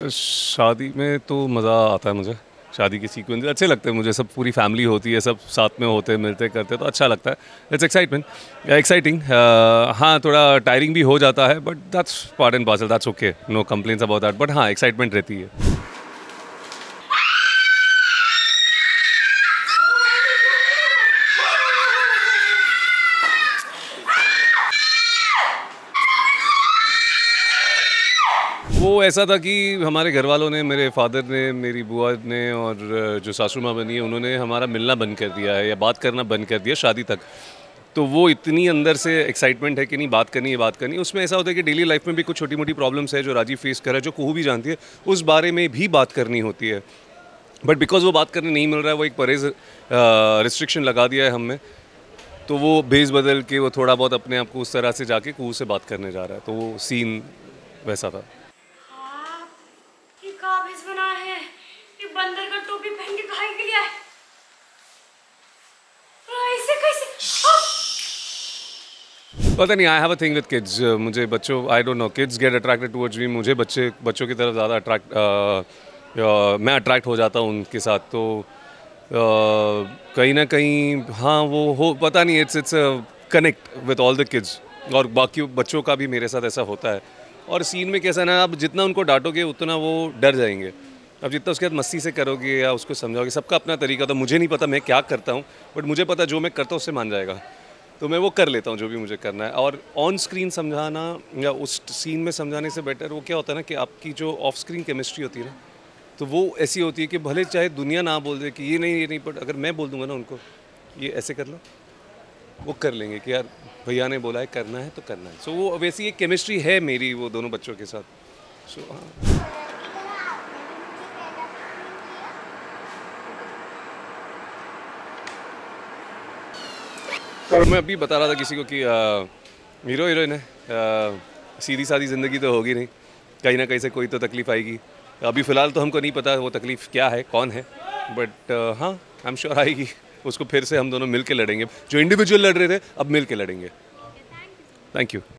शादी में तो मज़ा आता है मुझे। शादी के सीक्वेंस अच्छे लगते हैं मुझे, सब पूरी फैमिली होती है, सब साथ में होते मिलते करते तो अच्छा लगता है। It's exciting. हाँ, थोड़ा टायरिंग भी हो जाता है but that's part and parcel, that's okay, no complaints about that. But हाँ, एक्साइटमेंट रहती है। वो ऐसा था कि हमारे घर वालों ने, मेरे फादर ने, मेरी बुआ ने और जो सासू माँ बनी है उन्होंने हमारा मिलना बंद कर दिया है या बात करना बंद कर दिया शादी तक। तो वो इतनी अंदर से एक्साइटमेंट है कि नहीं, बात करनी है, बात करनी है। उसमें ऐसा होता है कि डेली लाइफ में भी कुछ छोटी मोटी प्रॉब्लम्स है जो राजीव फेस कर रहा है, जो कुहू भी जानती है, उस बारे में भी बात करनी होती है। बट बिकॉज वो बात करने नहीं मिल रहा है, वो एक परहेज रिस्ट्रिक्शन लगा दिया है हम में, तो वो भेज बदल के वो थोड़ा बहुत अपने आप को उस तरह से जाके कुहू से बात करने जा रहा है। तो वो सीन वैसा था। ये काबिज बना है, ये बंदर का टोपी पहन के खाए के लिए है। ऐसे कैसे? पता नहीं, I have a thing with kids. मुझे बच्चों, I don't know, kids get attracted towards me. मुझे बच्चों की तरफ ज़्यादा मैं अट्रैक्ट हो जाता हूँ उनके साथ। तो कहीं ना कहीं हाँ वो हो, पता नहीं, it's connect with all the kids. और बाकी बच्चों का भी मेरे साथ ऐसा होता है। और सीन में कैसा ना, आप जितना उनको डांटोगे उतना वो डर जाएंगे। अब जितना उसके बाद मस्ती से करोगे या उसको समझाओगे, सबका अपना तरीका। तो मुझे नहीं पता मैं क्या करता हूँ, बट मुझे पता जो मैं करता हूँ उससे मान जाएगा, तो मैं वो कर लेता हूँ जो भी मुझे करना है। और ऑन स्क्रीन समझाना या उस सीन में समझाने से बेटर वो क्या होता है ना कि आपकी जो ऑफ स्क्रीन केमिस्ट्री होती है ना, तो वो ऐसी होती है कि भले चाहे दुनिया ना बोल दे कि ये नहीं, बट अगर मैं बोल दूंगा ना उनको ये ऐसे कर लो, वो कर लेंगे कि यार भैया ने बोला है करना है तो करना है। सो वो वैसी एक केमिस्ट्री है मेरी वो दोनों बच्चों के साथ। सो हाँ, और मैं अभी बता रहा था किसी को कि हीरो हीरोइन है, सीधी सादी ज़िंदगी तो होगी नहीं, कहीं ना कहीं से कोई तो तकलीफ़ आएगी। अभी फ़िलहाल तो हमको नहीं पता वो तकलीफ़ क्या है, कौन है, बट हाँ, आई एम श्योर आएगी। उसको फिर से हम दोनों मिल के लड़ेंगे, जो इंडिविजुअल लड़ रहे थे अब मिल के लड़ेंगे। Thank you.